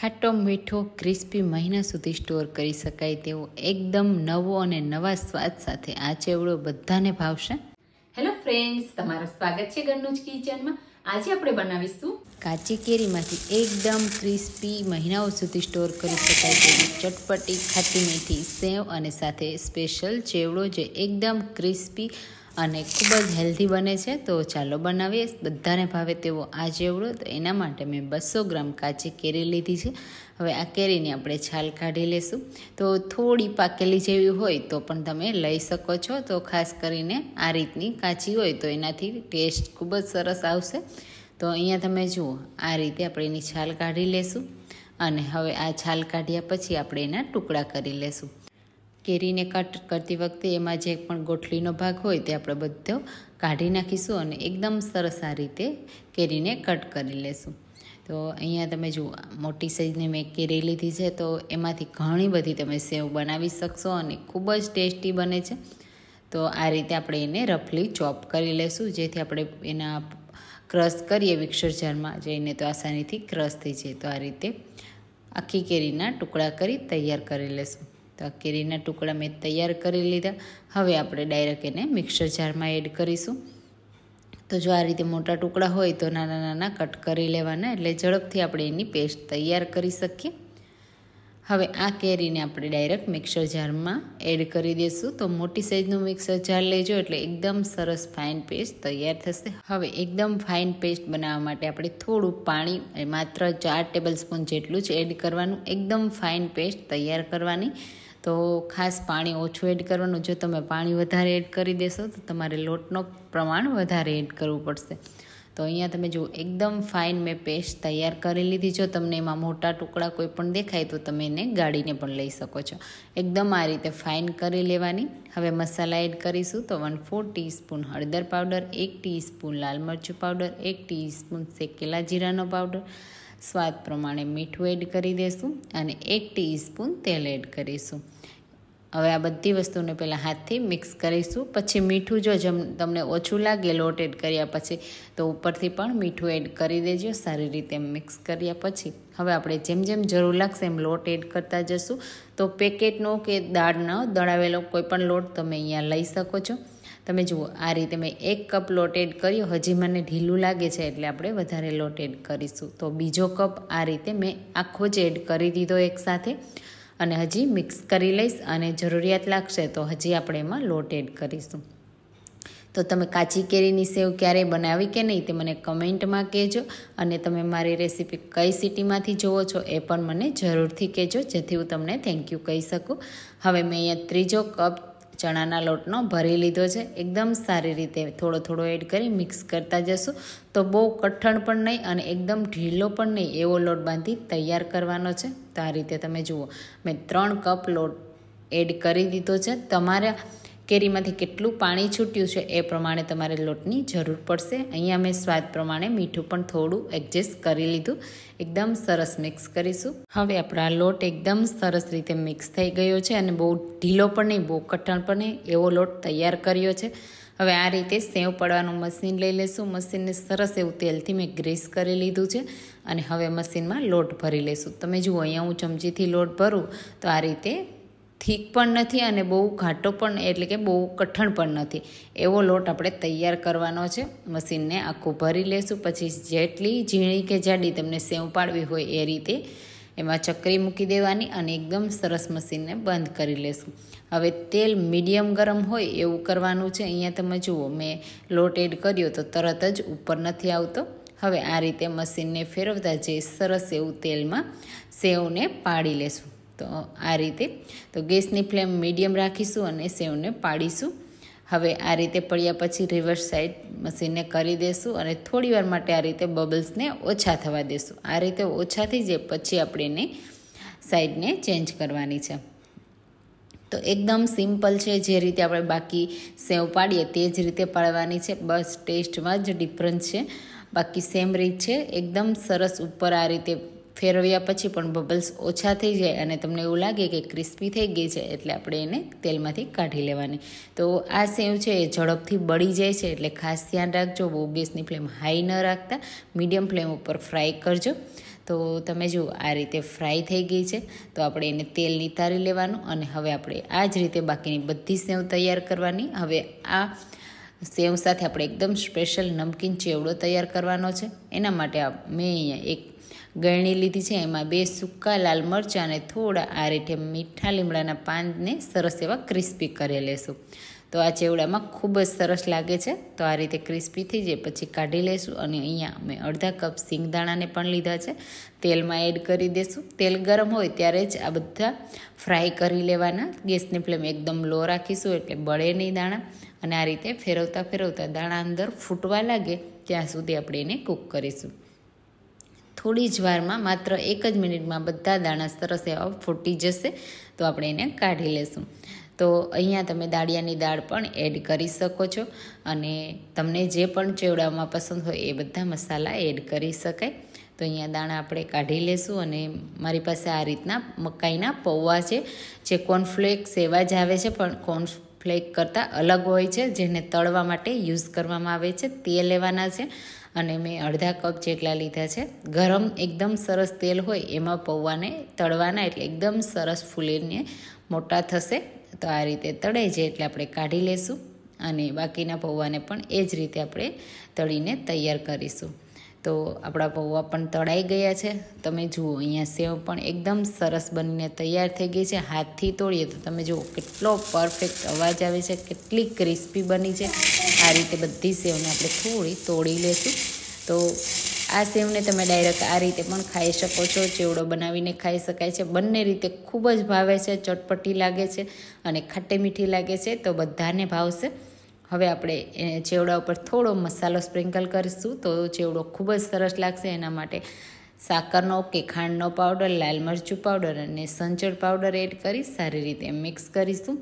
ખાટો મીઠો ક્રિસ્પી મહિના સુધી સ્ટોર કરી શકાય તેવો એકદમ નવો અને નવા સ્વાદ સાથે આ ચેવડો બધાને ભાવશે. હેલો ફ્રેન્ડ્સ, તમારું સ્વાગત છે ઘરનું જ કિચનમાં. આજે આપણે બનાવીશું કાચી કેરીમાંથી એકદમ ક્રિસ્પી મહિનાઓ સુધી સ્ટોર કરી શકાય તેવી ચટપટી ખાટી મીઠી સેવ અને સાથે સ્પેશિયલ ચેવડો જે એકદમ ક્રિસ્પી અને ખૂબ જ હેલ્ધી બને છે. તો ચાલો બનાવીએ. બધાને ભાવે તેવો આ ચેવડો. તો એના માટે મેં 200 ગ્રામ કાચી કેરી લીધી છે. હવે આ કેરીની આપણે છાલ કાઢી લેશું. તો થોડી પાકેલી જેવી હોય તો પણ તમે લઈ શકો છો. તો ખાસ કરીને આ રીતની કાચી હોય તો એનાથી ટેસ્ટ ખૂબ જ સરસ આવશે. તો અહીંયા તમે જુઓ, આ રીતે આપણે એની છાલ કાઢી લેશું. અને હવે આ છાલ કાઢ્યા પછી આપણે એના ટુકડા કરી લેશું. કેરીને કટ કરતી વખતે એમાં જે પણ ગોઠલીનો ભાગ હોય તે આપણે બધો કાઢી નાખીશું અને એકદમ સરસ આ રીતે કેરીને કટ કરી લેશું. તો અહીંયા તમે જુઓ, મોટી સાઈઝની મેં કેરી લીધી છે. તો એમાંથી ઘણી બધી તમે સેવ બનાવી શકશો અને ખૂબ જ ટેસ્ટી બને છે. તો આ રીતે આપણે એને રફલી ચોપ કરી લેશું, જેથી આપણે એના ક્રશ કરીએ મિક્સર જારમાં જઈને તો આસાનીથી ક્રશ થઈ જાય. તો આ રીતે આખી કેરીના ટુકડા કરી તૈયાર કરી લેશું. તો આ કેરીના ટુકડા મેં તૈયાર કરી લીધા. હવે આપણે ડાયરેક્ટ એને મિક્સર જારમાં એડ કરીશું. તો જો આ રીતે મોટા ટુકડા હોય તો નાના નાના કટ કરી લેવાના, એટલે ઝડપથી આપણે એની પેસ્ટ તૈયાર કરી શકીએ. હવે આ કેરીને આપણે ડાયરેક્ટ મિક્સર જારમાં એડ કરી દઈશું. તો મોટી સાઈઝનું મિક્સર જાર લેજો એટલે એકદમ સરસ ફાઇન પેસ્ટ તૈયાર થશે. હવે એકદમ ફાઇન પેસ્ટ બનાવવા માટે આપણે થોડું પાણી, માત્ર 4 ટેબલ સ્પૂન જેટલું જ એડ કરવાનું, એકદમ ફાઇન પેસ્ટ તૈયાર કરવાની. તો ખાસ પાણી ઓછું એડ કરવાનું. જો તમે પાણી વધારે એડ કરી દેશો તો તમારે લોટનો પ્રમાણ વધારે એડ કરવું પડશે. તો અહીંયા તમે જુઓ, એકદમ ફાઇન મેં પેસ્ટ તૈયાર કરી લીધી. જો તમને એમાં મોટા ટુકડા કોઈ પણ દેખાય તો તમે એને ગાળીને પણ લઈ શકો છો. એકદમ આ રીતે ફાઇન કરી લેવાની. હવે મસાલા એડ કરીશું. તો 1/4 ટીસ્પૂન હળદર પાવડર, 1 ટીસ્પૂન લાલ મરચું પાવડર, 1 ટીસ્પૂન શેકેલા જીરાનો પાવડર, સ્વાદ પ્રમાણે મીઠું એડ કરી દઈશું અને 1 ટીસ્પૂન તેલ એડ કરીશું. હવે આ બધી વસ્તુને પહેલાં હાથથી મિક્સ કરીશું. પછી મીઠું જો તમને ઓછું લાગે લોટ એડ કર્યા પછી તો ઉપરથી પણ મીઠું એડ કરી દેજો. સારી રીતે મિક્સ કર્યા પછી હવે આપણે જેમ જેમ જરૂર લાગશે એમ લોટ એડ કરતા જશું. તો પેકેટનો કે દાળનો દળાવેલો કોઈ પણ લોટ તમે અહીંયા લઈ શકો છો. તમે જુઓ, આ રીતે મેં 1 કપ લોટ એડ કર્યો. હજી મને ઢીલું લાગે છે એટલે આપણે વધારે લોટ એડ કરીશું. તો બીજો કપ આ રીતે મેં આખો જ એડ કરી દીધો એકસાથે અને હજી મિક્સ કરી લઈશ. અને જરૂરિયાત લાગશે તો હજી આપણે એમાં લોટ એડ કરીશું. તો તમે કાચી કેરીની સેવ ક્યારેય બનાવી કે નહીં તે મને કમેન્ટમાં કહેજો. અને તમે મારી રેસીપી કઈ સિટીમાંથી જુઓ છો એ પણ મને જરૂરથી કહેજો, જેથી હું તમને થેન્ક યુ કહી શકું. હવે મેં અહીંયા ત્રીજો કપ ચણાના લોટનો ભરી લીધો છે. એકદમ સારી રીતે થોડો થોડો એડ કરી મિક્સ કરતા જશું. તો બહુ કઠણ પણ નહીં અને એકદમ ઢીલો પણ નહીં એવો લોટ બાંધી તૈયાર કરવાનો છે. તો આ રીતે તમે જુઓ, મેં 3 કપ લોટ એડ કરી દીધો છે. તમારા કેરીમાંથી કેટલું પાણી છૂટ્યું છે એ પ્રમાણે તમારે લોટની જરૂર પડશે. અહીંયા મેં સ્વાદ પ્રમાણે મીઠું પણ થોડું એડજસ્ટ કરી લીધું. એકદમ સરસ મિક્સ કરીશું. હવે આપણા લોટ એકદમ સરસ રીતે મિક્સ થઈ ગયો છે અને બહુ ઢીલો પણ નહીં, બહુ કઠણ પણ નહીં એવો લોટ તૈયાર કર્યો છે. હવે આ રીતે સેવ પડવાનું મશીન લઈ લઈશું. મશીનને સરસ એવું તેલથી મેં ગ્રીસ કરી લીધું છે અને હવે મશીનમાં લોટ ભરી લઈશું. તમે જુઓ, અહીંયા હું ચમચીથી લોટ ભરું તો આ રીતે થીક પણ નથી અને બહુ ઘાટો પણ, એટલે કે બહુ કઠણ પણ નથી એવો લોટ આપણે તૈયાર કરવાનો છે. મશીનને આખું ભરી લેશું. પછી જેટલી ઝીણી કે જાડી તમને સેવ પાડવી હોય એ રીતે એમાં ચકરી મૂકી દેવાની અને એકદમ સરસ મશીનને બંધ કરી લેશું. હવે તેલ મીડિયમ ગરમ હોય એવું કરવાનું છે. અહીંયા તમે જુઓ, મેં લોટ એડ કર્યો તો તરત જ ઉપર નથી આવતો. હવે આ રીતે મશીનને ફેરવતા જે સરસ એવું તેલમાં સેવને પાડી લેશું. તો આ રીતે તો ગેસની ફ્લેમ મીડિયમ રાખીશું અને સેવને પાડીશું. હવે આ રીતે પડ્યા પછી રિવર્સ સાઈડ મશીનને કરી દેશું અને થોડી વાર માટે આ રીતે બબલ્સને ઓછા થવા દેશું. આ રીતે ઓછા થઈ જાય પછી આપણે એને સાઈડને ચેન્જ કરવાની છે. તો એકદમ સિમ્પલ છે. જે રીતે આપણે બાકી સેવ પાડીએ તે જ રીતે પાડવાની છે. બસ ટેસ્ટમાં જ ડિફરન્સ છે, બાકી સેમ રીત છે. એકદમ સરસ ઉપર આ રીતે ફેરવ્યા પછી પણ બબલ્સ ઓછા થઈ જાય અને તમને એવું લાગે કે ક્રિસ્પી થઈ ગઈ છે એટલે આપણે એને તેલમાંથી કાઢી લેવાની. તો આ સેવ છે એ ઝડપથી બળી જાય છે એટલે ખાસ ધ્યાન રાખજો. બહુ ગેસની ફ્લેમ હાઈ ન રાખતા મીડિયમ ફ્લેમ ઉપર ફ્રાય કરજો. તો તમે જુઓ આ રીતે ફ્રાય થઈ ગઈ છે. તો આપણે એને તેલ નિતારી લેવાનું અને હવે આપણે આ જ રીતે બાકીની બધી સેવ તૈયાર કરવાની. હવે આ સેવ સાથે આપણે એકદમ સ્પેશિયલ નમકીન ચેવડો તૈયાર કરવાનો છે. એના માટે મેં અહીંયા એક ગળણી લીધી છે. એમાં 2 સૂકા લાલ મરચાં અને થોડા આ રીતે મીઠા લીમડાના પાનને સરસ એવા ક્રિસ્પી કરી લેશું. તો આ ચેવડામાં ખૂબ જ સરસ લાગે છે. તો આ રીતે ક્રિસ્પી થઈ જાય પછી કાઢી લઈશું. અને અહીંયા મેં અડધા કપ સિંગદાણાને પણ લીધા છે. તેલમાં એડ કરી દઈશું. તેલ ગરમ હોય ત્યારે જ આ બધા ફ્રાય કરી લેવાના. ગેસની ફ્લેમ એકદમ લો રાખીશું એટલે બળે નહીં દાણા. અને આ રીતે ફેરવતા ફેરવતા દાણા અંદર ફૂટવા લાગે ત્યાં સુધી આપણે એને કૂક કરીશું. થોડી જ વારમાં માત્ર 1 જ મિનિટમાં બધા દાણા સરસ એવા ફૂટી જશે. તો આપણે એને કાઢી લેશું. તો અહીંયા તમે દાળિયાની દાળ પણ એડ કરી શકો છો અને તમને જે પણ ચેવડામાં પસંદ હોય એ બધા મસાલા એડ કરી શકાય. તો અહીંયા દાણા આપણે કાઢી લેશું અને મારી પાસે આ રીતના મકાઈના પૌવા છે, જે કોર્નફ્લેક્સ એવા જ આવે છે પણ કોર્નફ્લેક કરતાં અલગ હોય છે, જેને તળવા માટે યુઝ કરવામાં આવે છે. તે લેવાના છે અને મેં અડધા કપ જેટલા લીધા છે. ગરમ એકદમ સરસ તેલ હોય એમાં પૌવાને તળવાના એટલે એકદમ સરસ ફૂલીને મોટા થશે. તો આ રીતે તળાઈ જાય એટલે આપણે કાઢી લેશું અને બાકીના પૌવાને પણ એ જ રીતે આપણે તળીને તૈયાર કરીશું. તો આપણા પૌવા પણ તળાઈ ગયા છે. તમે જુઓ અહીંયા સેવ પણ એકદમ સરસ બનીને તૈયાર થઈ ગઈ છે. હાથથી તોડીએ તો તમે જુઓ કેટલો પરફેક્ટ અવાજ આવે છે, કેટલી ક્રિસ્પી બની છે. આ રીતે બધી સેવને આપણે થોડી તોડી લેશું. તો આ સેવને તમે ડાયરેક્ટ આ રીતે પણ ખાઈ શકો છો, ચેવડો બનાવીને ખાઈ શકાય છે. બંને રીતે ખૂબ જ ભાવે છે, ચટપટી લાગે છે અને ખાટી મીઠી લાગે છે. તો બધાને ભાવશે. હવે આપણે ચેવડા ઉપર થોડો મસાલો સ્પ્રિંકલ કરીશું તો ચેવડો ખૂબ જ સરસ લાગશે. એના માટે સાકરનો કે ખાંડનો પાવડર, લાલ મરચું પાવડર અને સંચળ પાવડર એડ કરી સારી રીતે મિક્સ કરીશું.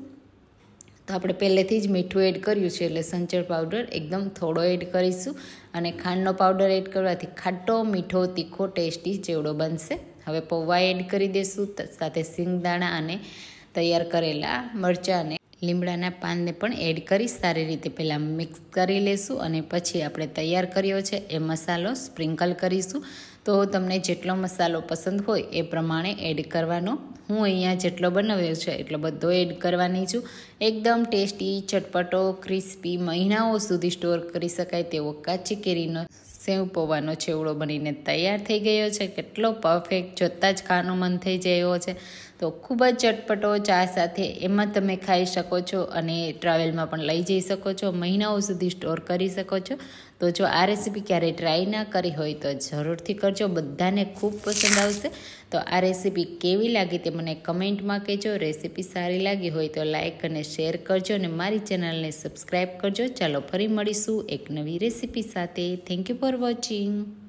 તો આપણે પહેલેથી જ મીઠું એડ કર્યું છે એટલે સંચળ પાવડર એકદમ થોડો એડ કરીશું અને ખાંડનો પાવડર એડ કરવાથી ખાટો, મીઠો, તીખો, ટેસ્ટી ચેવડો બનશે. હવે પૌવા એડ કરી દઈશું, સાથે સિંગદાણા અને તૈયાર કરેલા મરચાં અને લીમડાના પાનને પણ એડ કરી સારી રીતે પહેલાં મિક્સ કરી લેશું અને પછી આપણે તૈયાર કર્યો છે એ મસાલો સ્પ્રિંકલ કરીશું. તો તમને જેટલો મસાલો પસંદ હોય એ પ્રમાણે એડ કરવાનો. હું અહીંયા જેટલો બનાવ્યો છે એટલો બધો એડ કરવાની છું. એકદમ ટેસ્ટી, ચટપટો, ક્રિસ્પી, મહિનાઓ સુધી સ્ટોર કરી શકાય તેવો કાચી કેરીનો સેવ પૌવાનો ચેવડો બનીને તૈયાર થઈ ગયો છે. કેટલો પરફેક્ટ, જોતાં જ ખાવાનું મન થઈ જાય છે. તો ખૂબ જ ચટપટો, ચા સાથે એમાં તમે ખાઈ શકો છો અને ટ્રાવેલમાં પણ લઈ જઈ શકો છો, મહિનાઓ સુધી સ્ટોર કરી શકો છો. તો જો આ રેસીપી ક્યારેય ટ્રાય ના કરી હોય તો જરૂરથી કરજો, બધાને ખૂબ પસંદ આવશે. તો આ રેસીપી કેવી લાગી તે મને કમેન્ટમાં કહેજો. રેસીપી સારી લાગી હોય તો લાઇક અને શેર કરજો અને મારી ચેનલને સબસ્ક્રાઈબ કરજો. ચાલો ફરી મળીશું એક નવી રેસીપી સાથે. Thank you for watching.